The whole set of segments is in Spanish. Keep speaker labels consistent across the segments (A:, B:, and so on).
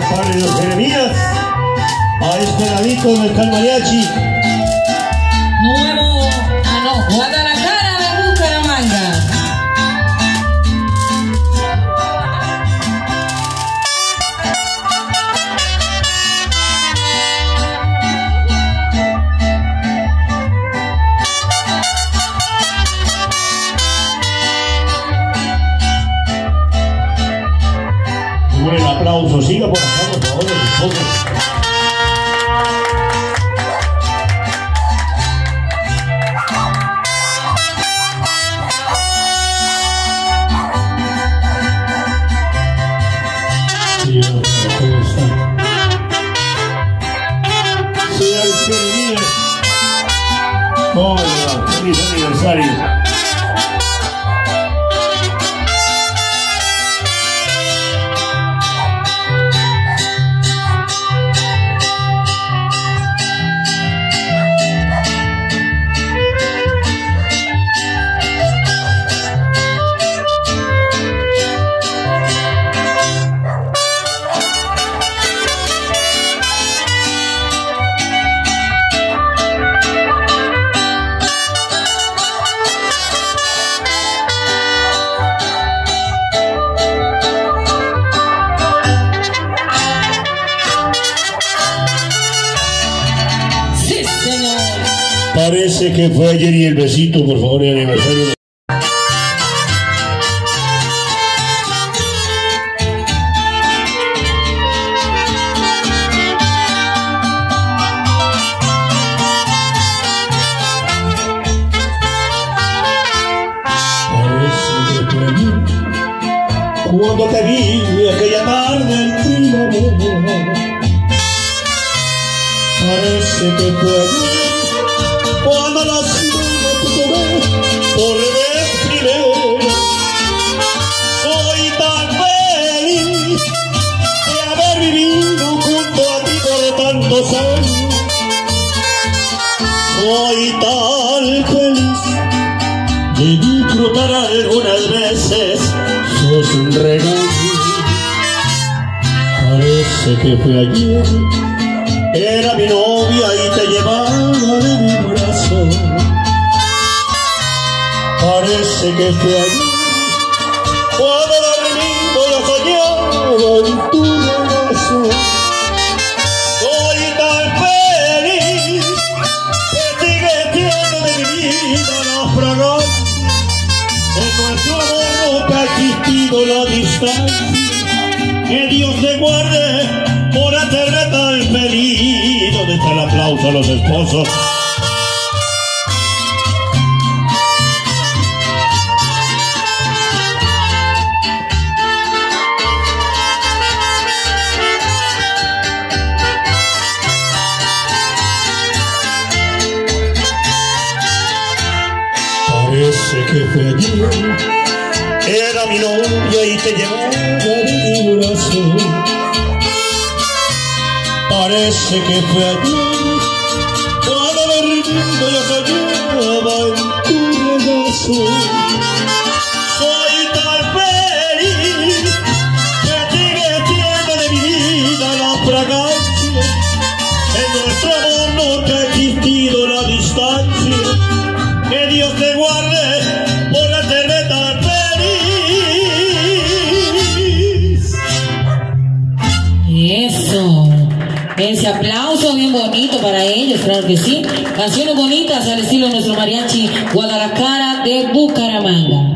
A: Barrio Jeremías, a este ladito del Calmariachi.
B: Guadalajara de Bucaramanga.
A: Un buen aplauso, siga por acá, por favor, los esposos. Señor Jeremías, hola, feliz aniversario. Parece que fue ayer y el besito, por favor, el aniversario. Parece que fue ayer, cuando te vi aquella tarde en primavera. Parece que fue ayer, cuando la ciudad te tomé por vez primera. Soy tan feliz de haber vivido junto a ti por tantos años. Soy tan feliz de disfrutar algunas veces, sos un regalo. Parece que fue ayer, era mi novia y te llevaba de mi brazo. Parece que fue ayer, cuando dormido yo soñaba en tu regreso. Soy tan feliz que sigue siendo de mi vida la fragancia de nuestro amor. Nunca ha existido la distancia. Que Dios te guarde por hacerme tan feliz. ¿Dónde está el aplauso a los esposos? Parece que fue ayer, era mi novia y te llevaba de mi brazo. Parece que fue ayer, cuando dormido yo soñaba en tu regazo. Soy tan feliz que sigue siendo de mi vida la fragancia. En nuestro amor nunca ha existido la distancia. Que Dios te guarde por hacerme tan feliz.
B: Eso. Ese aplauso bien bonito para ellos, claro que sí. Canciones bonitas al estilo de nuestro mariachi Guadalajara de Bucaramanga.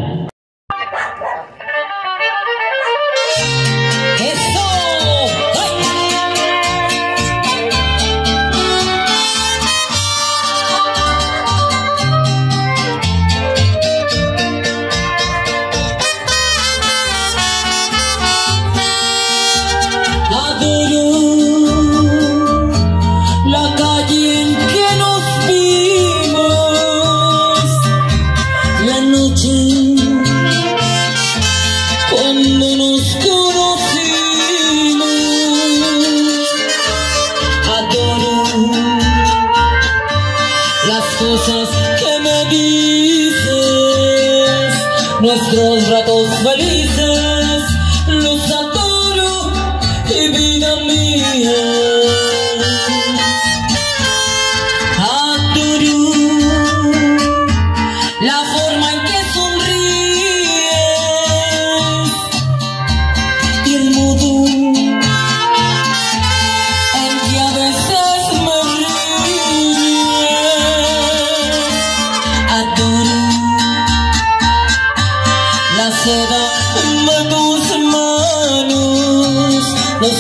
C: Nuestros ratos felices los adoro y vida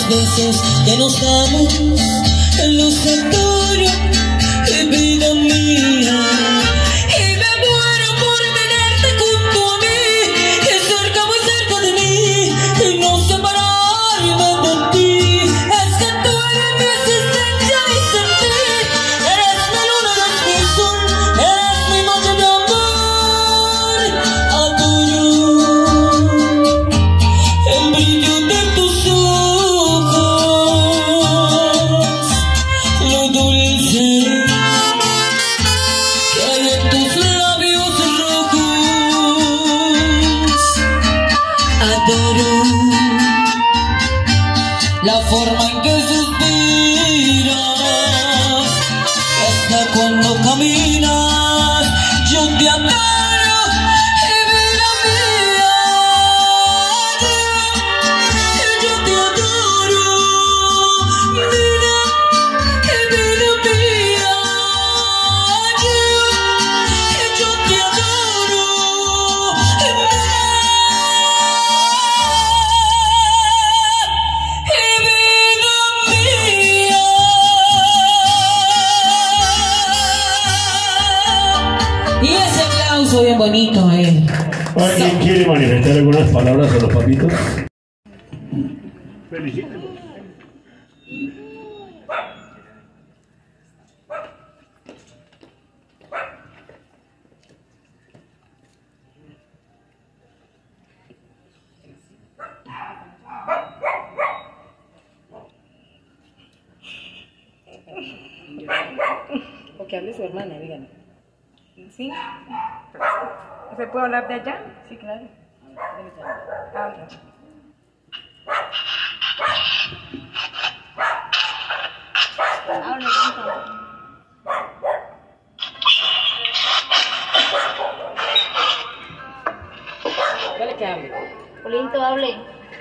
B: los besos que nos damos, los adoro, vida mía. Y me muero por tenerte junto a mí, cerca, muy cerca de mí, y no separarme de ti. Es que tú eres mi existencia, mi sentir, eres mi luna, eres mi sol, eres mi noche de amor. Adoro el brillo de tus ojos, lo dulce que hay en tus labios rojos. Adoro la forma en que suspiras, hasta cuando caminas, yo te adoro, vida mía. Yo te adoro, vida mía. Yo te adoro, y ese aplauso bien bonito a él.
A: ¿Alguien quiere manifestar algunas palabras a los papitos? Felicítenlos.
B: O que hable su hermana, díganme.
C: ¿Sí? ¿Se puede hablar de allá?
B: Sí, claro.
C: Habla. Hable,
B: Dale que hable.
C: Polito, hable.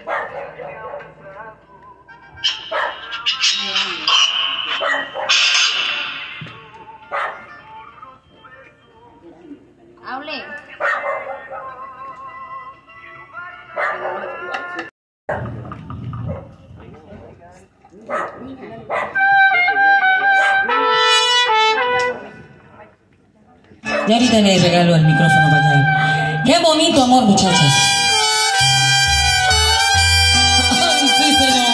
C: Hable.
B: Ya ahorita le regalo el micrófono para allá. ¡Qué bonito amor, muchachos! ¡Ay, sí, señor!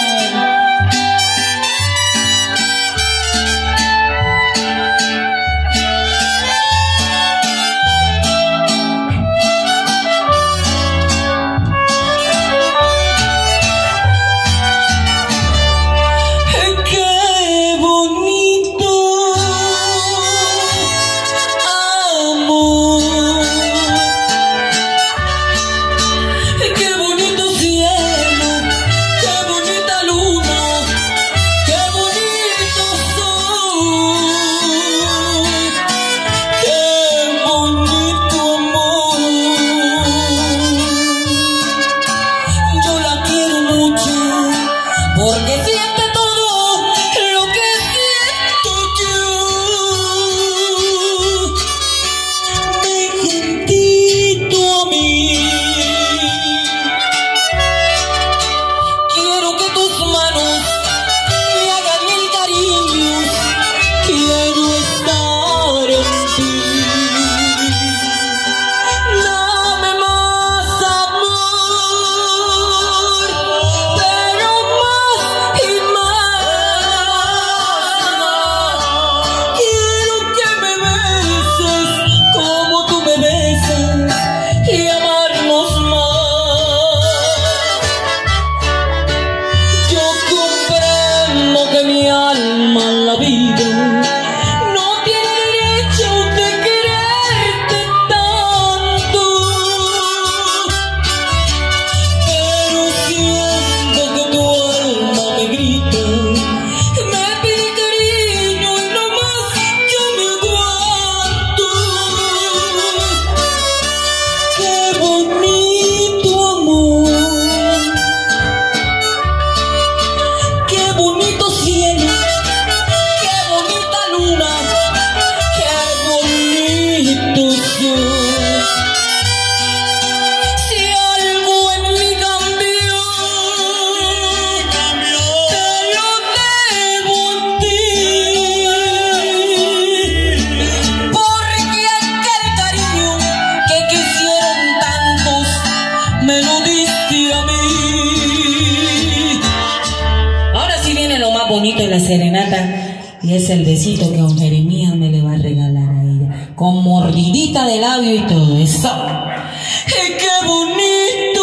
B: Esta es la serenata y es el besito que don Jeremías me le va a regalar a ella. Con mordidita de labio y todo eso. ¡Qué bonito!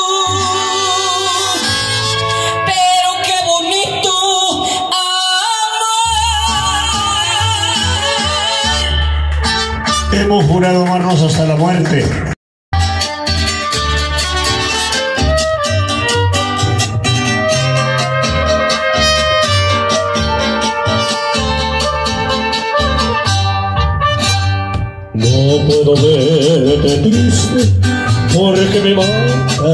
B: Pero qué bonito amar.
A: Hemos jurado amarnos hasta la muerte. No puedo verte triste porque me mata.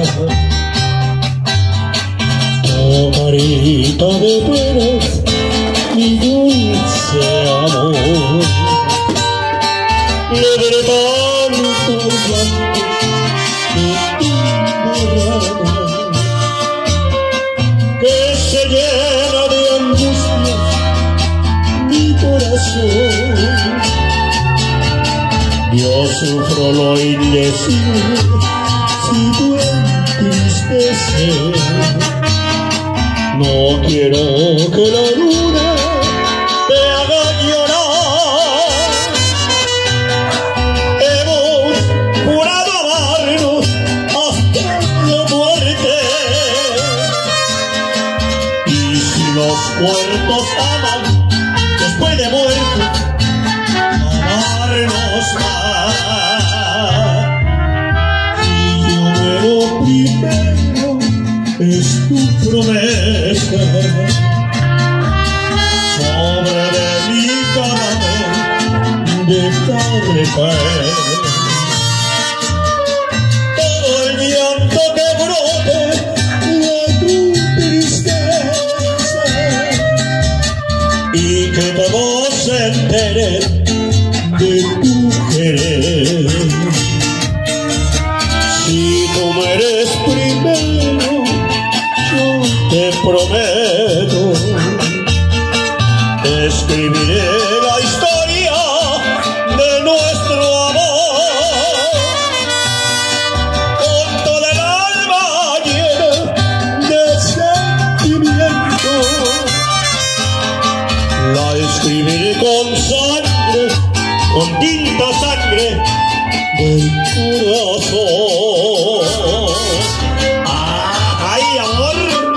A: Oh, carita de penas, mi dulce amor. Le veré tanto llanto de tu mirada que se llena de angustia mi corazón. Yo sufro lo indecible si tú entristeces. No quiero que la luna te haga llorar. Hemos jurado amarnos hasta la muerte. Y si los muertos aman después de muerte, amarnos más. Si yo muero primero, es tu promesa. Sobre de mi cadáver dejaré caer todo el llanto que brote de tu tristeza, y que todos se enteren de tu querer. Si tú mueres primero, yo te prometo, escribiré la historia de nuestro amor con toda el alma llena de sentimiento. La escribiré con sangre, con tinta sangre del corazón. ¡Ay, amor!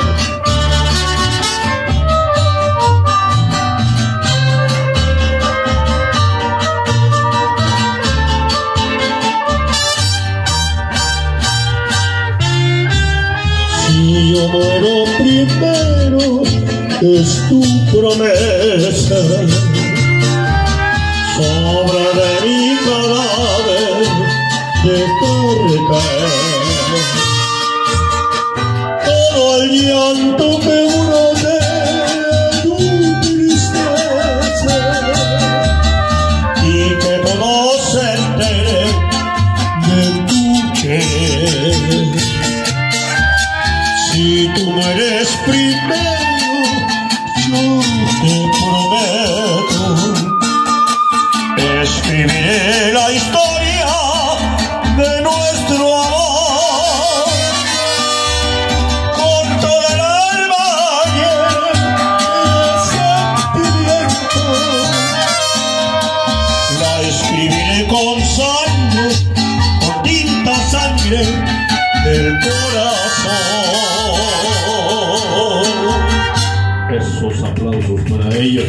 A: Si yo muero primero, es tu promesa. Sobre de mi cadáver dejaré caer todo el llanto que brote de tu tristeza, y que todos se enteren de tu querer. Si tú mueres primero, yo te prometo, escribiré la historia de nuestro amor con toda el alma llena de sentimiento. La escribiré con sangre, con tinta sangre del corazón. Esos aplausos para ellos.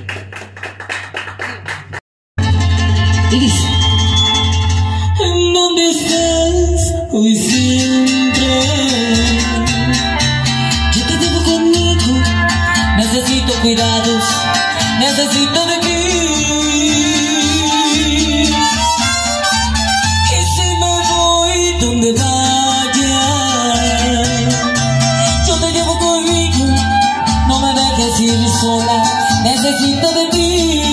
B: Y dice: ¿dónde estás hoy siempre? Yo te llevo conmigo, necesito cuidados, necesito de ti. Y si me voy donde vaya, yo te llevo conmigo, no me dejes ir sola, necesito de ti.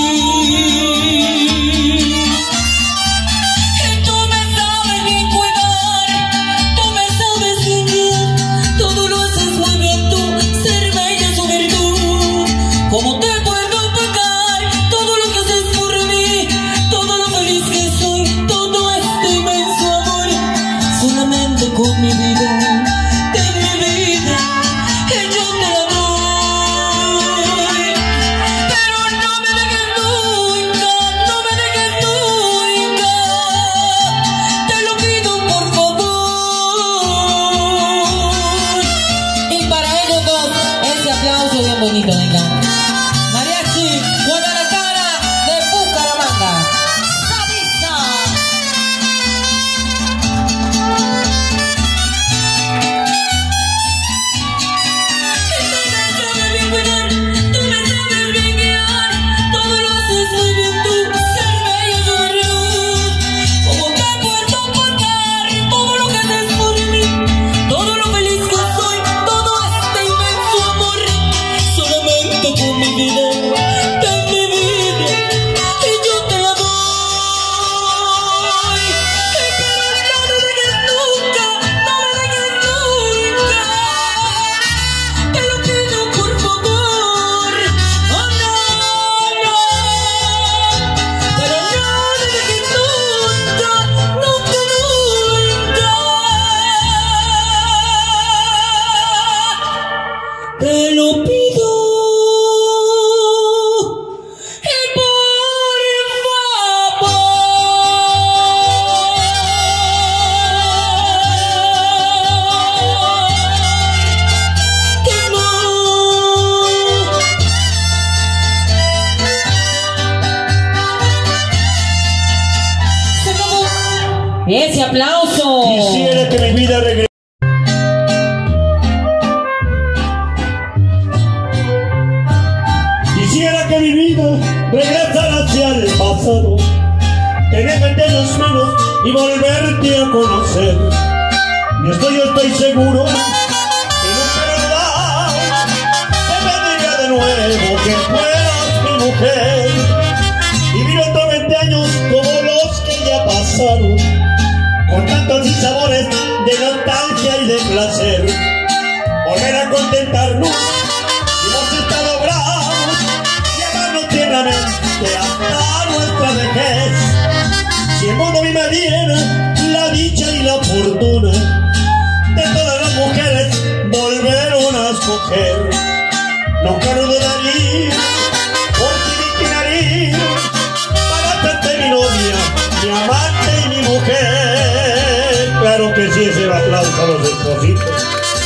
B: ¿Cómo te puedo pagar todo lo que haces por mí? Todo lo feliz que soy, todo este inmenso amor. Solamente con mi vida, de mi vida, yo te la doy. de mi vida y yo te la doy. Pero no me dejes nunca, no me dejes nunca. Te lo pido por favor. Oh no, no. Pero no me dejes nunca, nunca, nunca. Te lo pido y por favor. Que no. Se acabó. Ese aplauso.
A: Quisiera que mi vida regrese. Quisiera que mi vida regresara hacia el pasado, tenerte en las manos y volverte a conocer. Y estoy seguro que nunca verdad se me diga de nuevo que fueras mi mujer. Vivir otros 20 años como los que ya pasaron, con tantos sinsabores de nostalgia y de placer. Volver a contentarnos si hemos estado bravos y amarnos tiernamente hasta nuestra vejez. Si el mundo a mí me diera la dicha y la fortuna de todas las mujeres volvieron a escoger, nunca lo dudaría, por ti me inclinaría para hacerte mi novia, mi amante y mi mujer. Claro que sí, ese aplauso a los espositos.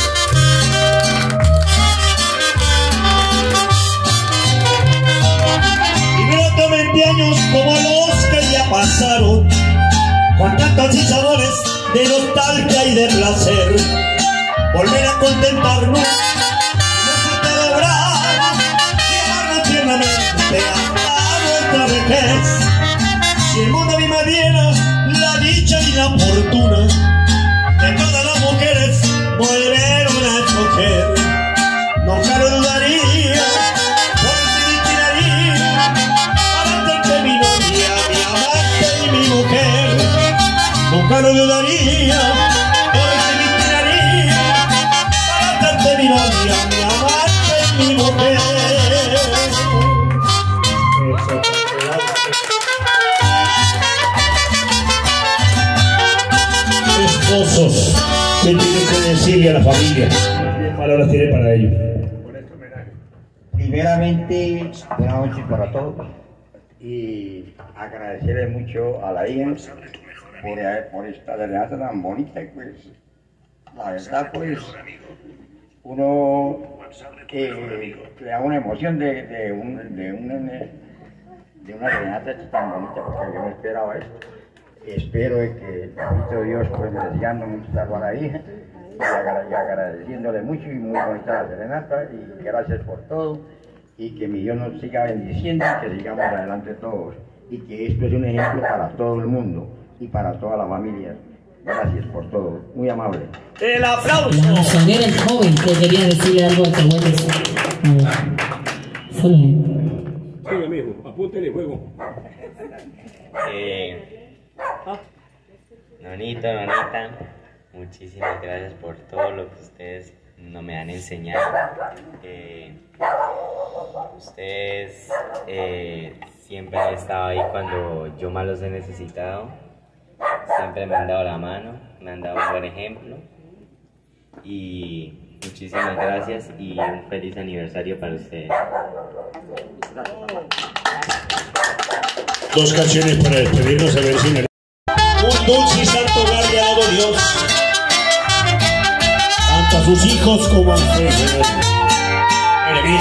A: Vivir otros 20 años como los que ya pasaron, con tantos sinsabores de nostalgia y de placer. Volver a contentarnos y no se lograr y amarnos tiernamente hasta nuestra vejez. Si el mundo a mí me diera la dicha y la fortuna de todas las mujeres volvieron a escoger, nunca lo dudaría, por ti me inclinaría para hacerte mi novia, mi amante y mi mujer. Nunca lo dudaría, por ti me inclinaría para hacerte mi novia, mi amante y mi mujer. Esposos, ¿qué tienen que decirle a la familia? ¿Qué palabras tiene para ellos?
D: Primeramente, buenas noches para todos y agradecerle mucho a la hija por esta serenata tan bonita. Pues, la verdad, pues, uno le da una emoción de una serenata tan bonita, porque yo no esperaba esto. Espero que, bendito Dios, pues me deseando mucho salvar a la hija y agradeciéndole mucho y muy bonita la serenata y gracias por todo y que mi Dios nos siga bendiciendo y que sigamos adelante todos y que esto es un ejemplo para todo el mundo y para toda la familia. Gracias por todo, muy amable.
A: ¡El aplauso!
B: La sonera el joven que quería decirle algo a Cahuetes. Solo.
E: Sigue, mijo, apúntele fuego.
F: Nonito, nonita, muchísimas gracias por todo lo que ustedes no me han enseñado. Ustedes siempre han estado ahí cuando yo más los he necesitado. Siempre me han dado la mano, me han dado un buen ejemplo. Y muchísimas gracias y un feliz aniversario para ustedes.
A: Dos canciones para despedirnos, a ver si me... Un dulce y santo hogar le ha dado Dios, tanto a sus hijos como a ustedes. Alegría.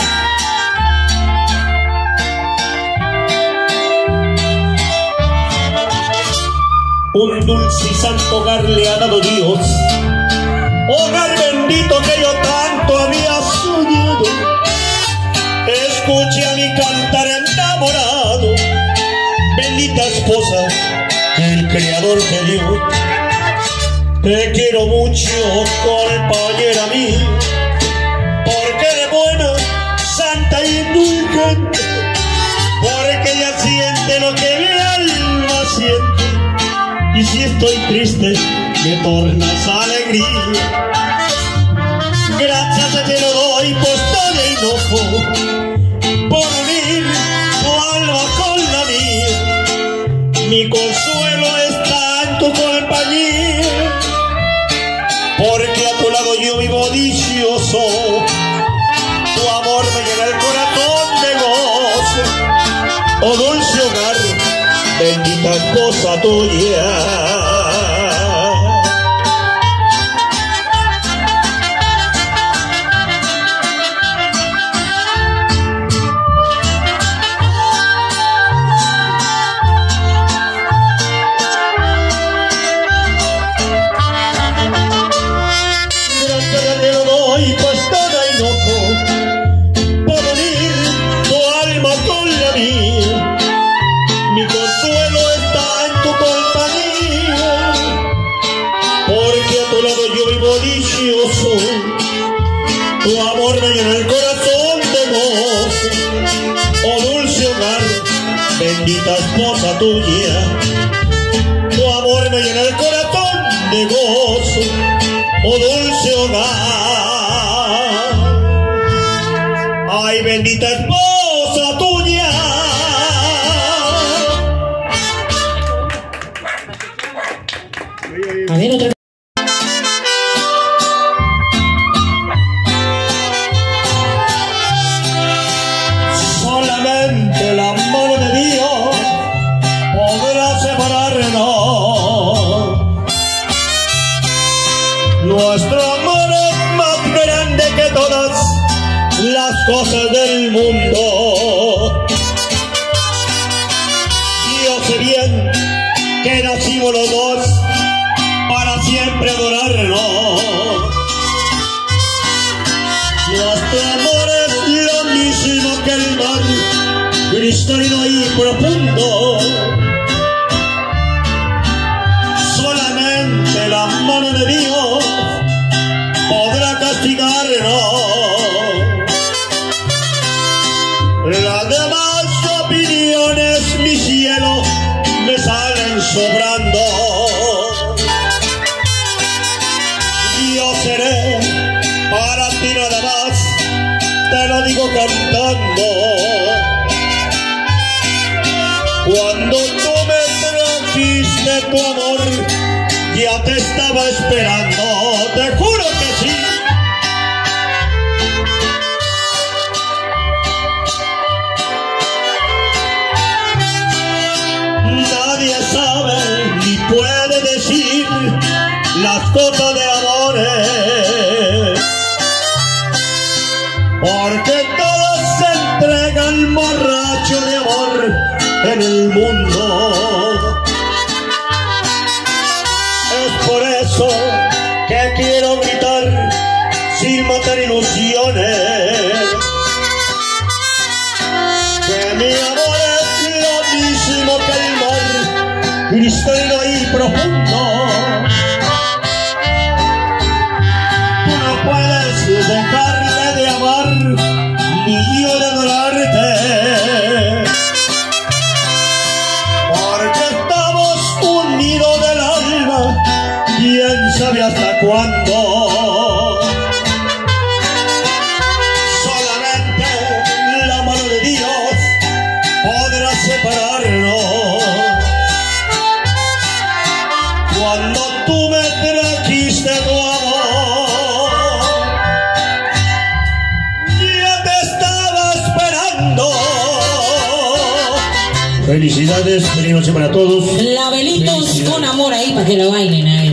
A: Un dulce y santo hogar le ha dado Dios, hogar bendito que yo tanto había soñado. Escuche a mi cantar enamorado, bendita esposa que el Creador te dio. Te quiero mucho, compañera mía, porque de buena, santa y indulgente, porque ella siente lo que mi alma siente, y si estoy triste me tornas alegría. Gracias a ti lo doy puesto de enojo por unir tu alma con la mía. Mi consuelo está en tu compañía, porque a tu lado yo vivo dichoso. Tu amor me llena el corazón de gozo. Oh dulce hogar, bendita esposa tuya. Tu amor me llena el corazón de gozo. Oh dulce hogar, bendita esposa tuya. Tu amor me llena el corazón de gozo. Oh dulce hogar. Ay, bendita esposa tuya.
B: A ver, otra.
A: Nuestro amor es más grande que todas las cosas del mundo. Yo sé bien que nacimos los dos para siempre adorarnos. Nuestro amor es lo mismo que el mar, cristalino y profundo. Solamente la mano de Dios podrá castigarnos. Las demás opiniones, mi cielo, me salen sobrando. Yo seré para ti nada más, te lo digo cantando. Cuando tú me trajiste tu amor, ya te estaba esperando, te juro que sí. Nadie sabe ni puede decir las cosas de amores, porque todos se entregan borracho de amor en el mundo. Por eso que quiero gritar sin matar ilusiones, que mi amor es lo mismo que el mar, cristalino y profundo. Tú no puedes dejarle de amar ni yo de adorarte, porque estamos unidos del alma. ¿Quién sabe hasta cuándo? Solamente la mano de Dios podrá separarnos. Cuando tú me trajiste tu amor, ya te estaba esperando. Felicidades, feliz noche para todos.
B: Labelitos con amor ahí para que lo bailen ahí.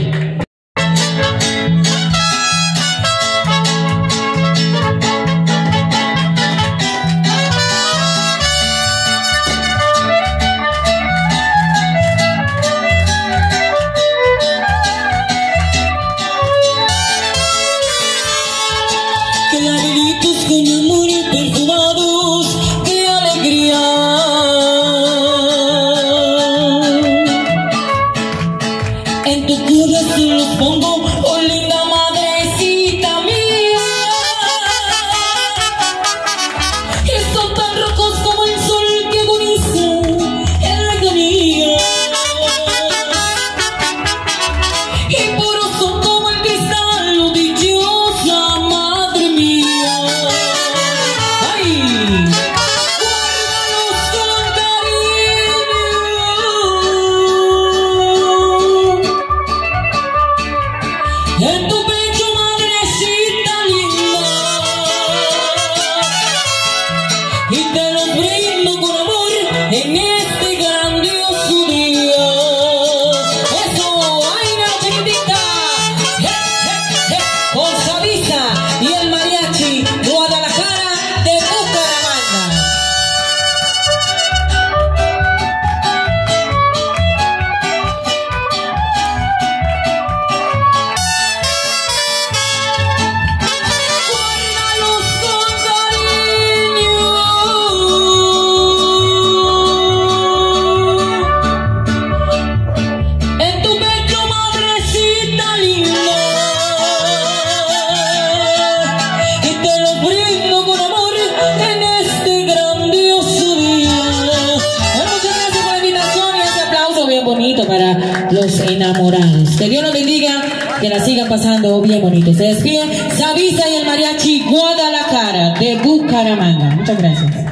B: Labelitos con amor perfumados de alegría. En tu corazón para los enamorados. Que Dios los bendiga, que la sigan pasando bien bonito. Se despide Savisa y el Mariachi Guadalajara de Bucaramanga. Muchas gracias.